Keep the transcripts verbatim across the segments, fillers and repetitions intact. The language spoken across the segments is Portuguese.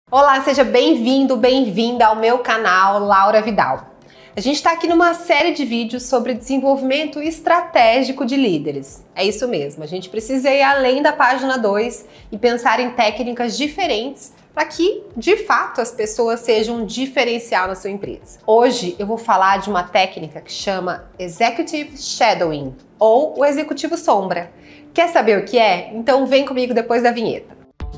Olá, seja bem-vindo, bem-vinda ao meu canal Laura Vidal. A gente está aqui numa série de vídeos sobre desenvolvimento estratégico de líderes. É isso mesmo, a gente precisa ir além da página dois e pensar em técnicas diferentes para que, de fato, as pessoas sejam um diferencial na sua empresa. Hoje eu vou falar de uma técnica que chama Executive Shadowing, ou o executivo sombra. Quer saber o que é? Então vem comigo depois da vinheta.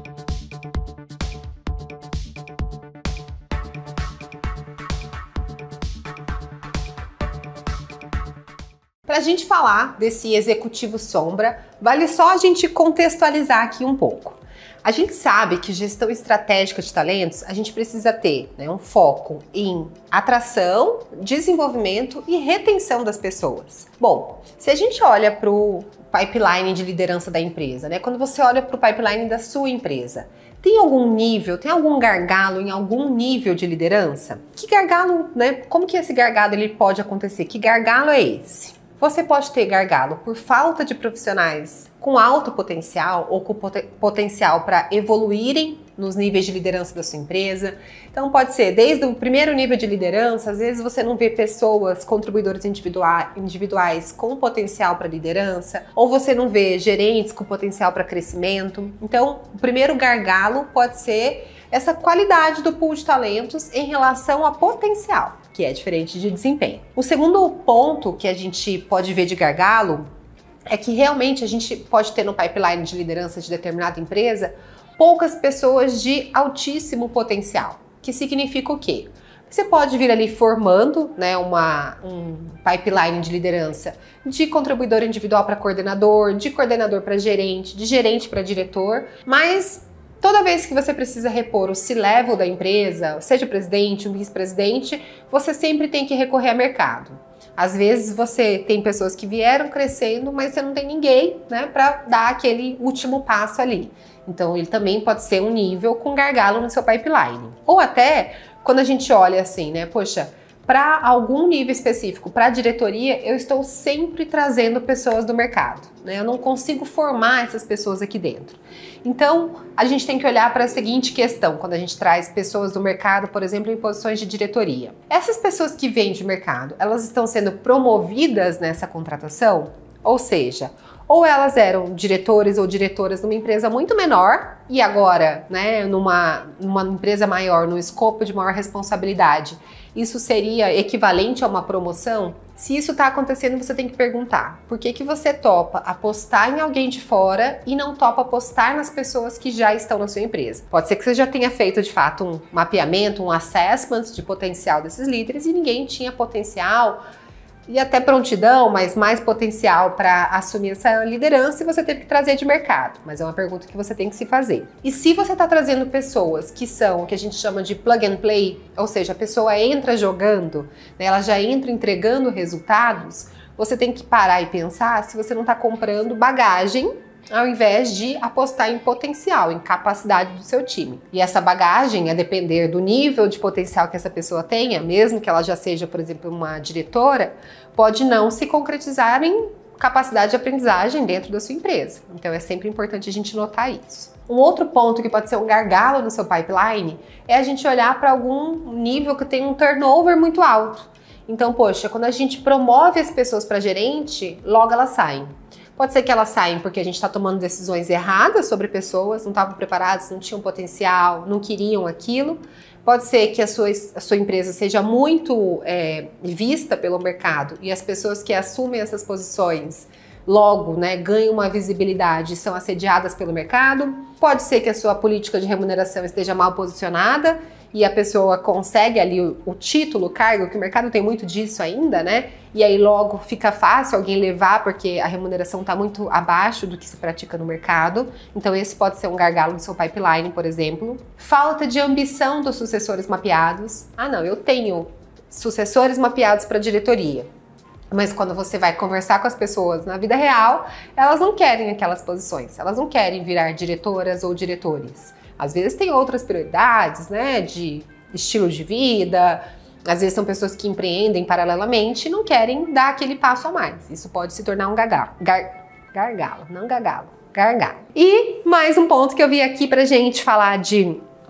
Para a gente falar desse executivo sombra, vale só a gente contextualizar aqui um pouco. A gente sabe que gestão estratégica de talentos, a gente precisa ter, né, um foco em atração, desenvolvimento e retenção das pessoas. Bom, se a gente olha para o pipeline de liderança da empresa, né, quando você olha para o pipeline da sua empresa, tem algum nível, tem algum gargalo em algum nível de liderança? Que gargalo, né? Como que esse gargalo ele pode acontecer? Que gargalo é esse? Você pode ter gargalo por falta de profissionais com alto potencial ou com pot potencial para evoluírem nos níveis de liderança da sua empresa. Então pode ser desde o primeiro nível de liderança, às vezes você não vê pessoas, contribuidores individua individuais com potencial para liderança, ou você não vê gerentes com potencial para crescimento. Então o primeiro gargalo pode ser essa qualidade do pool de talentos em relação a potencial, que é diferente de desempenho. O segundo ponto que a gente pode ver de gargalo é que realmente a gente pode ter no pipeline de liderança de determinada empresa poucas pessoas de altíssimo potencial, que significa o quê? Você pode vir ali formando, né, uma, um pipeline de liderança de contribuidor individual para coordenador, de coordenador para gerente, de gerente para diretor, mas toda vez que você precisa repor o C-level da empresa, seja o presidente, o vice-presidente, você sempre tem que recorrer ao mercado. Às vezes você tem pessoas que vieram crescendo, mas você não tem ninguém, né, para dar aquele último passo ali. Então ele também pode ser um nível com gargalo no seu pipeline. Ou até quando a gente olha assim, né, poxa, para algum nível específico, para a diretoria, eu estou sempre trazendo pessoas do mercado, né? Eu não consigo formar essas pessoas aqui dentro. Então, a gente tem que olhar para a seguinte questão, quando a gente traz pessoas do mercado, por exemplo, em posições de diretoria. Essas pessoas que vêm de mercado, elas estão sendo promovidas nessa contratação? Ou seja, ou elas eram diretores ou diretoras numa empresa muito menor e agora, né, numa, numa empresa maior, num escopo de maior responsabilidade, isso seria equivalente a uma promoção? Se isso está acontecendo, você tem que perguntar, por que que você topa apostar em alguém de fora e não topa apostar nas pessoas que já estão na sua empresa? Pode ser que você já tenha feito, de fato, um mapeamento, um assessment de potencial desses líderes e ninguém tinha potencial e até prontidão, mas mais potencial para assumir essa liderança e você teve que trazer de mercado. Mas é uma pergunta que você tem que se fazer. E se você está trazendo pessoas que são o que a gente chama de plug and play, ou seja, a pessoa entra jogando, né, ela já entra entregando resultados, você tem que parar e pensar se você não está comprando bagagem ao invés de apostar em potencial, em capacidade do seu time. E essa bagagem, a depender do nível de potencial que essa pessoa tenha, mesmo que ela já seja, por exemplo, uma diretora, pode não se concretizar em capacidade de aprendizagem dentro da sua empresa. Então é sempre importante a gente notar isso. Um outro ponto que pode ser um gargalo no seu pipeline é a gente olhar para algum nível que tem um turnover muito alto. Então, poxa, quando a gente promove as pessoas para gerente, logo elas saem. Pode ser que elas saem porque a gente está tomando decisões erradas sobre pessoas, não estavam preparadas, não tinham potencial, não queriam aquilo. Pode ser que a sua, a sua empresa seja muito é, vista pelo mercado e as pessoas que assumem essas posições logo, né, ganham uma visibilidade e são assediadas pelo mercado. Pode ser que a sua política de remuneração esteja mal posicionada e a pessoa consegue ali o, o título, o cargo, que o mercado tem muito disso ainda, né? E aí logo fica fácil alguém levar porque a remuneração está muito abaixo do que se pratica no mercado. Então esse pode ser um gargalo no seu pipeline, por exemplo. Falta de ambição dos sucessores mapeados. Ah não, eu tenho sucessores mapeados para diretoria. Mas quando você vai conversar com as pessoas na vida real, elas não querem aquelas posições. Elas não querem virar diretoras ou diretores. Às vezes tem outras prioridades, né, de estilo de vida, às vezes são pessoas que empreendem paralelamente e não querem dar aquele passo a mais. Isso pode se tornar um gargalo, gar, gargalo, não gargalo, gargalo. E mais um ponto que eu vi aqui pra gente falar de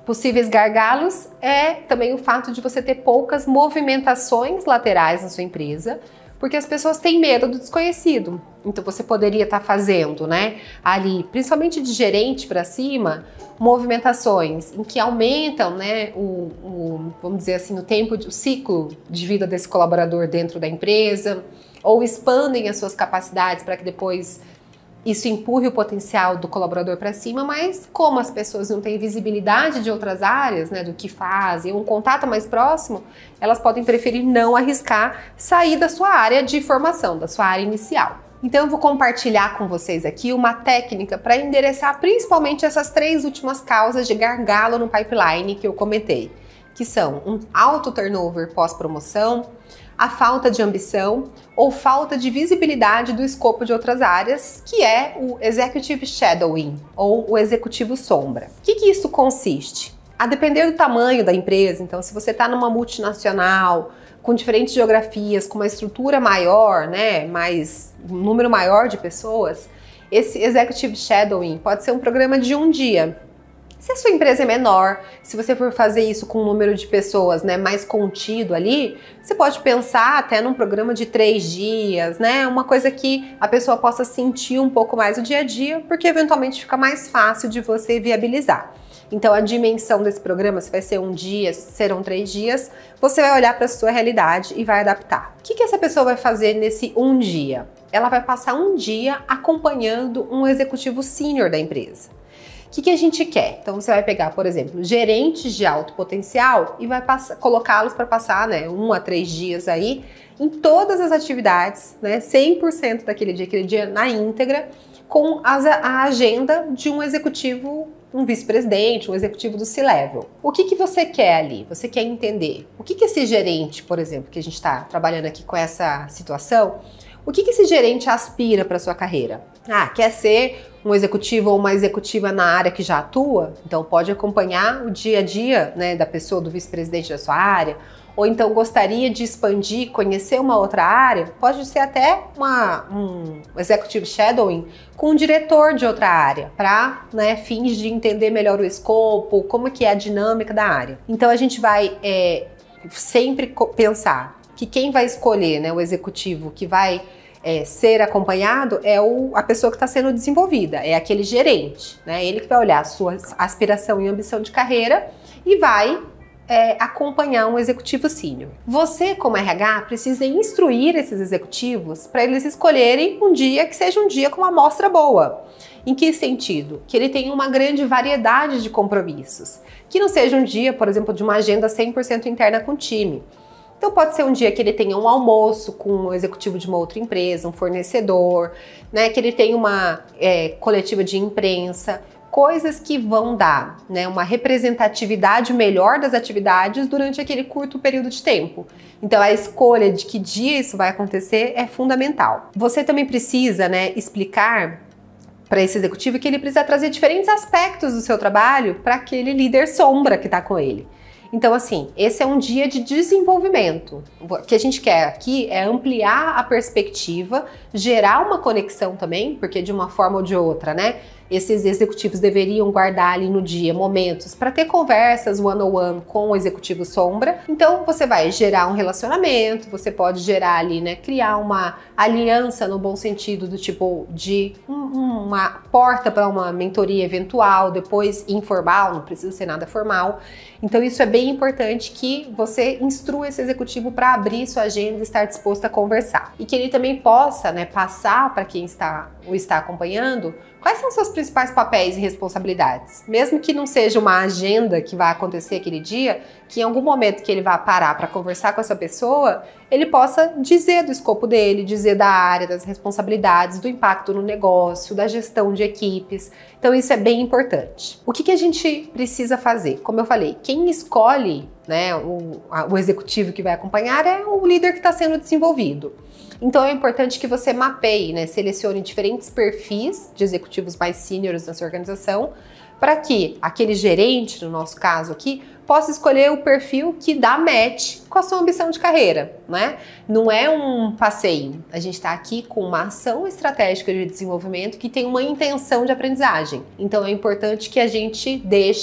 Possíveis gargalos é também o fato de você ter poucas movimentações laterais na sua empresa, porque as pessoas têm medo do desconhecido. Então você poderia estar fazendo, né, ali, principalmente de gerente para cima, movimentações em que aumentam, né, o, o, vamos dizer assim, o tempo, o ciclo de vida desse colaborador dentro da empresa, ou expandem as suas capacidades para que depois isso empurre o potencial do colaborador para cima, mas como as pessoas não têm visibilidade de outras áreas, né, do que fazem, um contato mais próximo, elas podem preferir não arriscar sair da sua área de formação, da sua área inicial. Então eu vou compartilhar com vocês aqui uma técnica para endereçar principalmente essas três últimas causas de gargalo no pipeline que eu comentei, que são um alto turnover pós-promoção, a falta de ambição ou falta de visibilidade do escopo de outras áreas, que é o Executive Shadowing, ou o executivo sombra. O que que isso consiste? A depender do tamanho da empresa, então se você está numa multinacional, com diferentes geografias, com uma estrutura maior, né, mais, um número maior de pessoas, esse Executive Shadowing pode ser um programa de um dia. Se a sua empresa é menor, se você for fazer isso com um número de pessoas, né, mais contido ali, você pode pensar até num programa de três dias, né? Uma coisa que a pessoa possa sentir um pouco mais o dia a dia, porque eventualmente fica mais fácil de você viabilizar. Então a dimensão desse programa, se vai ser um dia, se serão três dias, você vai olhar para a sua realidade e vai adaptar. O que que essa pessoa vai fazer nesse um dia? Ela vai passar um dia acompanhando um executivo sênior da empresa. O que que a gente quer? Então você vai pegar, por exemplo, gerentes de alto potencial e vai colocá-los para passar, né, um a três dias aí em todas as atividades, né, cem por cento daquele dia, aquele dia na íntegra, com as, a agenda de um executivo, um vice-presidente, um executivo do C-Level. O que que você quer ali? Você quer entender o que que esse gerente, por exemplo, que a gente está trabalhando aqui com essa situação, o que que esse gerente aspira para sua carreira? Ah, quer ser um executivo ou uma executiva na área que já atua? Então pode acompanhar o dia a dia, né, da pessoa, do vice-presidente da sua área, ou então gostaria de expandir, conhecer uma outra área, pode ser até uma, um executive shadowing com um diretor de outra área, para, né, fins de entender melhor o escopo, como que é a dinâmica da área. Então a gente vai é, sempre pensar que quem vai escolher, né, o executivo que vai é, ser acompanhado é o, a pessoa que está sendo desenvolvida, é aquele gerente, né? Ele que vai olhar a sua aspiração e ambição de carreira e vai é, acompanhar um executivo sênior. Você, como R H, precisa instruir esses executivos para eles escolherem um dia que seja um dia com uma amostra boa. Em que sentido? Que ele tenha uma grande variedade de compromissos. Que não seja um dia, por exemplo, de uma agenda cem por cento interna com o time. Então pode ser um dia que ele tenha um almoço com um executivo de uma outra empresa, um fornecedor, né, que ele tenha uma é, coletiva de imprensa, coisas que vão dar, né, uma representatividade melhor das atividades durante aquele curto período de tempo. Então a escolha de que dia isso vai acontecer é fundamental. Você também precisa, né, explicar para esse executivo que ele precisa trazer diferentes aspectos do seu trabalho para aquele líder sombra que está com ele. Então, assim, esse é um dia de desenvolvimento. O que a gente quer aqui é ampliar a perspectiva, gerar uma conexão também, porque de uma forma ou de outra, né, esses executivos deveriam guardar ali no dia momentos para ter conversas one-on-one com o executivo sombra. Então, você vai gerar um relacionamento, você pode gerar ali, né, criar uma aliança no bom sentido do tipo de um, uma porta para uma mentoria eventual, depois informal, não precisa ser nada formal. Então, isso é bem importante que você instrua esse executivo para abrir sua agenda e estar disposto a conversar. E que ele também possa, né, passar para quem está, o está acompanhando quais são seus principais papéis e responsabilidades. Mesmo que não seja uma agenda que vai acontecer aquele dia, que em algum momento que ele vá parar para conversar com essa pessoa, ele possa dizer do escopo dele, dizer da área, das responsabilidades, do impacto no negócio, da gestão de equipes. Então isso é bem importante. O que que a gente precisa fazer? Como eu falei, quem escolhe, né, o, a, o executivo que vai acompanhar é o líder que está sendo desenvolvido. Então é importante que você mapeie, né, selecione diferentes perfis de executivos mais sêniores na sua organização, para que aquele gerente, no nosso caso aqui, possa escolher o perfil que dá match com a sua ambição de carreira, né? Não é um passeio. A gente está aqui com uma ação estratégica de desenvolvimento que tem uma intenção de aprendizagem. Então é importante que a gente deixe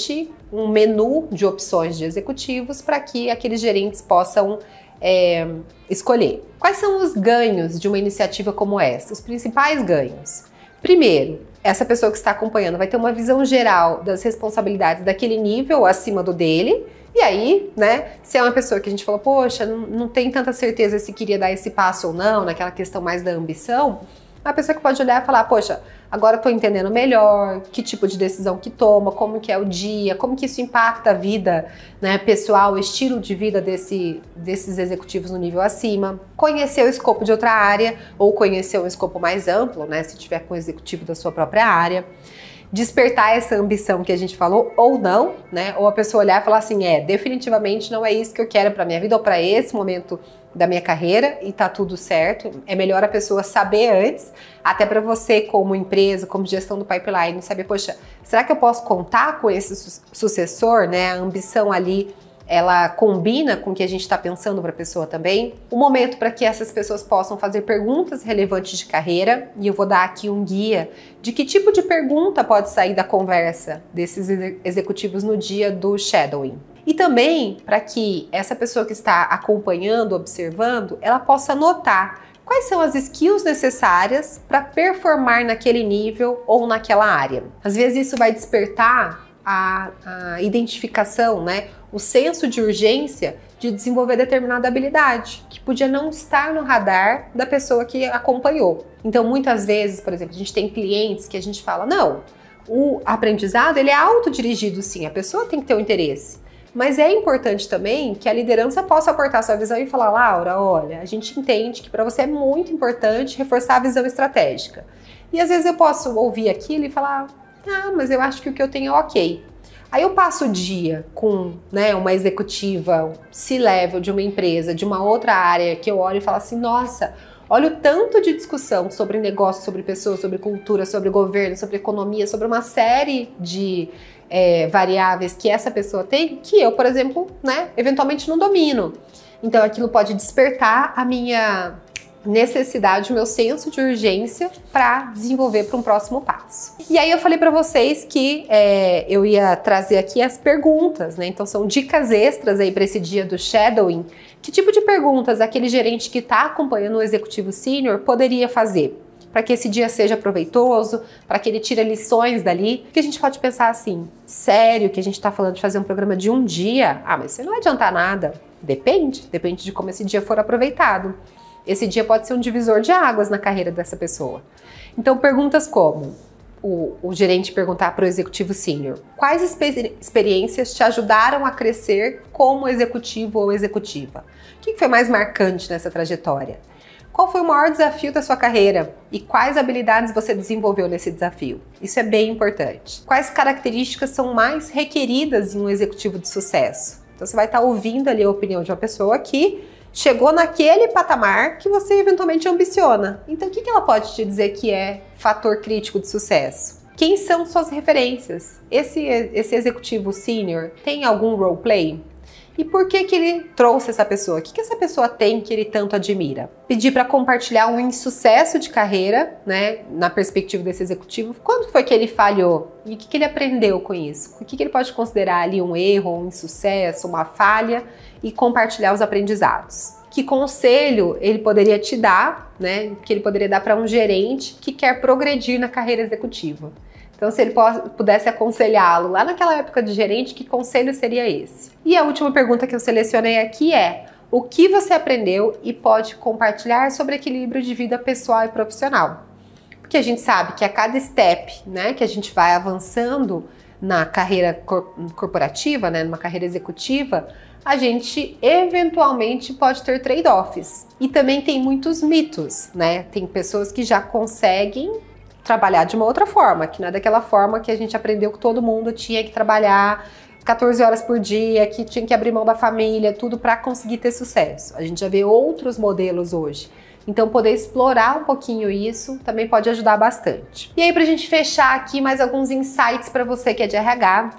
um menu de opções de executivos para que aqueles gerentes possam é, escolher. Quais são os ganhos de uma iniciativa como essa? Os principais ganhos. Primeiro, essa pessoa que está acompanhando vai ter uma visão geral das responsabilidades daquele nível acima do dele. E aí, né, se é uma pessoa que a gente falou, poxa, não, não tem tanta certeza se queria dar esse passo ou não, naquela questão mais da ambição, uma pessoa que pode olhar e falar, poxa, agora eu tô entendendo melhor que tipo de decisão que toma, como que é o dia, como que isso impacta a vida, né, pessoal, o estilo de vida desse, desses executivos no nível acima. Conhecer o escopo de outra área ou conhecer um escopo mais amplo, né, se tiver com o executivo da sua própria área. Despertar essa ambição que a gente falou ou não, né? Ou a pessoa olhar e falar assim, é, definitivamente não é isso que eu quero para minha vida ou para esse momento da minha carreira e tá tudo certo. É melhor a pessoa saber antes, até para você como empresa, como gestão do pipeline, saber, poxa, será que eu posso contar com esse su- sucessor, né? A ambição ali, ela combina com o que a gente está pensando para a pessoa também. Um momento para que essas pessoas possam fazer perguntas relevantes de carreira, e eu vou dar aqui um guia de que tipo de pergunta pode sair da conversa desses executivos no dia do shadowing. E também para que essa pessoa que está acompanhando, observando, ela possa notar quais são as skills necessárias para performar naquele nível ou naquela área. Às vezes isso vai despertar a, a identificação, né? O senso de urgência de desenvolver determinada habilidade, que podia não estar no radar da pessoa que acompanhou. Então, muitas vezes, por exemplo, a gente tem clientes que a gente fala, não, o aprendizado ele é autodirigido sim, a pessoa tem que ter o interesse. Mas é importante também que a liderança possa aportar sua visão e falar, Laura, olha, a gente entende que para você é muito importante reforçar a visão estratégica. E às vezes eu posso ouvir aquilo e falar, ah, mas eu acho que o que eu tenho é ok. Aí eu passo o dia com, né, uma executiva C-level de uma empresa, de uma outra área, que eu olho e falo assim, nossa, olha o tanto de discussão sobre negócio, sobre pessoas, sobre cultura, sobre governo, sobre economia, sobre uma série de é, variáveis que essa pessoa tem, que eu, por exemplo, né, eventualmente não domino. Então aquilo pode despertar a minha necessidade, o meu senso de urgência para desenvolver para um próximo passo. E aí eu falei para vocês que é, eu ia trazer aqui as perguntas, né? Então são dicas extras aí para esse dia do shadowing. Que tipo de perguntas aquele gerente que está acompanhando o executivo sênior poderia fazer para que esse dia seja proveitoso, para que ele tire lições dali? Porque a gente pode pensar assim, sério que a gente está falando de fazer um programa de um dia? Ah, mas isso não vai adiantar nada. Depende, depende de como esse dia for aproveitado. Esse dia pode ser um divisor de águas na carreira dessa pessoa. Então, perguntas como o, o gerente perguntar para o executivo sênior: quais exper experiências te ajudaram a crescer como executivo ou executiva? O que foi mais marcante nessa trajetória? Qual foi o maior desafio da sua carreira e quais habilidades você desenvolveu nesse desafio? Isso é bem importante. Quais características são mais requeridas em um executivo de sucesso? Então, você vai estar ouvindo ali a opinião de uma pessoa que chegou naquele patamar que você eventualmente ambiciona. Então, o que ela pode te dizer que é fator crítico de sucesso? Quem são suas referências? Esse, esse executivo sênior tem algum roleplay? E por que que ele trouxe essa pessoa? O que que essa pessoa tem que ele tanto admira? Pedir para compartilhar um insucesso de carreira, né, na perspectiva desse executivo. Quando foi que ele falhou? E o que que ele aprendeu com isso? O que que ele pode considerar ali um erro, um insucesso, uma falha e compartilhar os aprendizados? Que conselho ele poderia te dar, né, que ele poderia dar para um gerente que quer progredir na carreira executiva? Então, se ele pudesse aconselhá-lo lá naquela época de gerente, que conselho seria esse? E a última pergunta que eu selecionei aqui é: o que você aprendeu e pode compartilhar sobre equilíbrio de vida pessoal e profissional? Porque a gente sabe que a cada step, né, que a gente vai avançando na carreira cor corporativa, né, numa carreira executiva, a gente eventualmente pode ter trade-offs. E também tem muitos mitos, né? Tem pessoas que já conseguem trabalhar de uma outra forma, que não é daquela forma que a gente aprendeu que todo mundo tinha que trabalhar quatorze horas por dia, que tinha que abrir mão da família, tudo para conseguir ter sucesso. A gente já vê outros modelos hoje. Então, poder explorar um pouquinho isso também pode ajudar bastante. E aí, pra gente fechar aqui, mais alguns insights para você que é de R H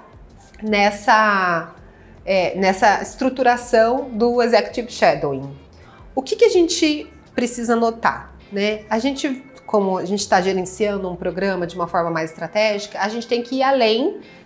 nessa, é, nessa estruturação do Executive Shadowing. O que que a gente precisa notar, né? A gente, como a gente está gerenciando um programa de uma forma mais estratégica, a gente tem que ir além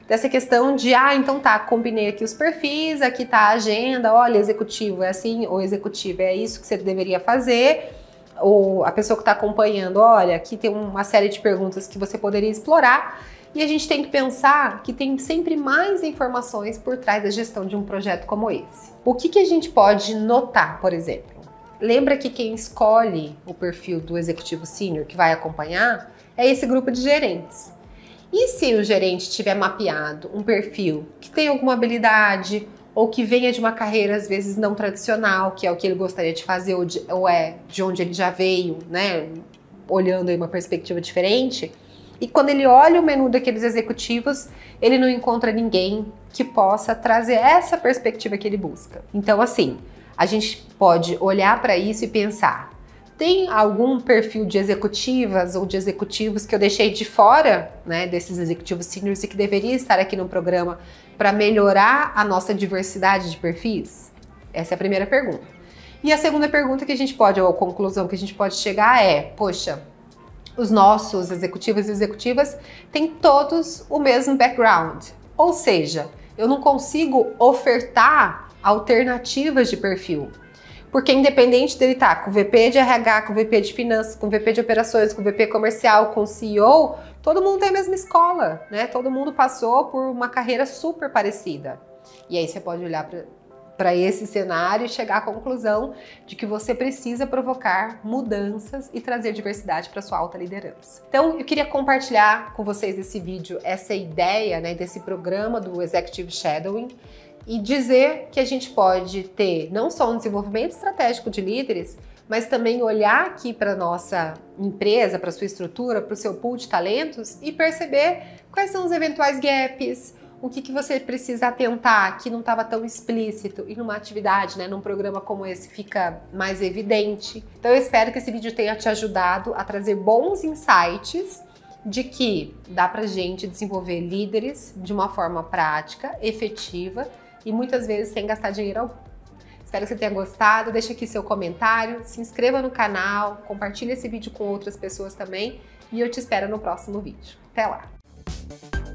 dessa questão de, ah, então tá, combinei aqui os perfis, aqui tá a agenda, olha, executivo é assim, ou executivo é isso que você deveria fazer, ou a pessoa que está acompanhando, olha, aqui tem uma série de perguntas que você poderia explorar, e a gente tem que pensar que tem sempre mais informações por trás da gestão de um projeto como esse. O que que a gente pode notar, por exemplo? Lembra que quem escolhe o perfil do executivo sênior que vai acompanhar é esse grupo de gerentes. E se o gerente tiver mapeado um perfil que tem alguma habilidade ou que venha de uma carreira às vezes não tradicional, que é o que ele gostaria de fazer ou, de, ou é de onde ele já veio, né, olhando aí uma perspectiva diferente, e quando ele olha o menu daqueles executivos, ele não encontra ninguém que possa trazer essa perspectiva que ele busca. Então, assim, a gente pode olhar para isso e pensar, tem algum perfil de executivas ou de executivos que eu deixei de fora, né, desses executivos seniors e que deveria estar aqui no programa para melhorar a nossa diversidade de perfis? Essa é a primeira pergunta. E a segunda pergunta que a gente pode, ou a conclusão que a gente pode chegar é, poxa, os nossos executivos e executivas têm todos o mesmo background. Ou seja, eu não consigo ofertar alternativas de perfil. Porque independente dele estar com o V P de R H, com o V P de finanças, com o V P de operações, com o V P comercial, com o C E O, todo mundo tem a mesma escola, né? Todo mundo passou por uma carreira super parecida. E aí você pode olhar para esse cenário e chegar à conclusão de que você precisa provocar mudanças e trazer diversidade para sua alta liderança. Então, eu queria compartilhar com vocês esse vídeo, essa ideia, né, desse programa do Executive Shadowing, e dizer que a gente pode ter não só um desenvolvimento estratégico de líderes, mas também olhar aqui para a nossa empresa, para a sua estrutura, para o seu pool de talentos e perceber quais são os eventuais gaps, o que, que você precisa atentar que não estava tão explícito e numa atividade, né, num programa como esse fica mais evidente. Então eu espero que esse vídeo tenha te ajudado a trazer bons insights de que dá pra gente desenvolver líderes de uma forma prática, efetiva, e muitas vezes sem gastar dinheiro algum. Espero que você tenha gostado, deixa aqui seu comentário, se inscreva no canal, compartilhe esse vídeo com outras pessoas também e eu te espero no próximo vídeo. Até lá!